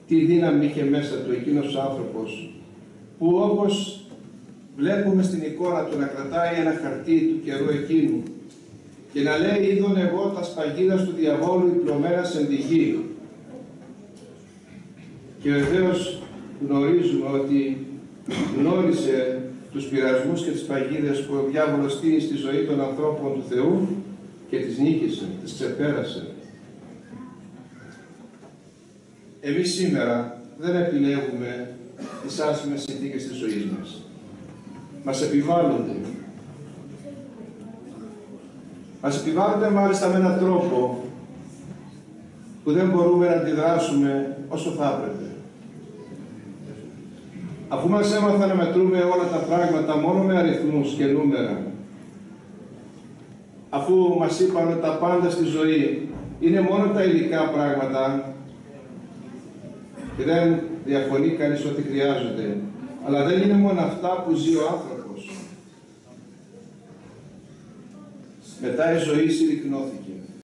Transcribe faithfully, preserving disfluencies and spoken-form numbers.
τι δύναμη είχε μέσα του εκείνος ο άνθρωπος, που όπως βλέπουμε στην εικόνα του να κρατάει ένα χαρτί του καιρού εκείνου και να λέει «Είδον εγώ τα σπαγίδας του διαβόλου υπλωμένας εν τη γη». Και βεβαίως γνωρίζουμε ότι γνώρισε τους πειρασμούς και τις παγίδες που ο διάβολος στείνει στη ζωή των ανθρώπων του Θεού και τις νίκησε, τις ξεπέρασε. Εμείς σήμερα δεν επιλέγουμε τις άσχημες συνθήκες της ζωής μας. Μας επιβάλλονται. Μας επιβάλλονται μάλιστα με έναν τρόπο που δεν μπορούμε να αντιδράσουμε όσο θα έπρεπε. Αφού μας έμαθαν να μετρούμε όλα τα πράγματα μόνο με αριθμούς και νούμερα, αφού μας είπαν ότι τα πάντα στη ζωή είναι μόνο τα υλικά πράγματα και δεν διαφωνεί κανείς ότι χρειάζονται, αλλά δεν είναι μόνο αυτά που ζει ο άνθρωπος. Μετά η ζωή συρρυκνώθηκε.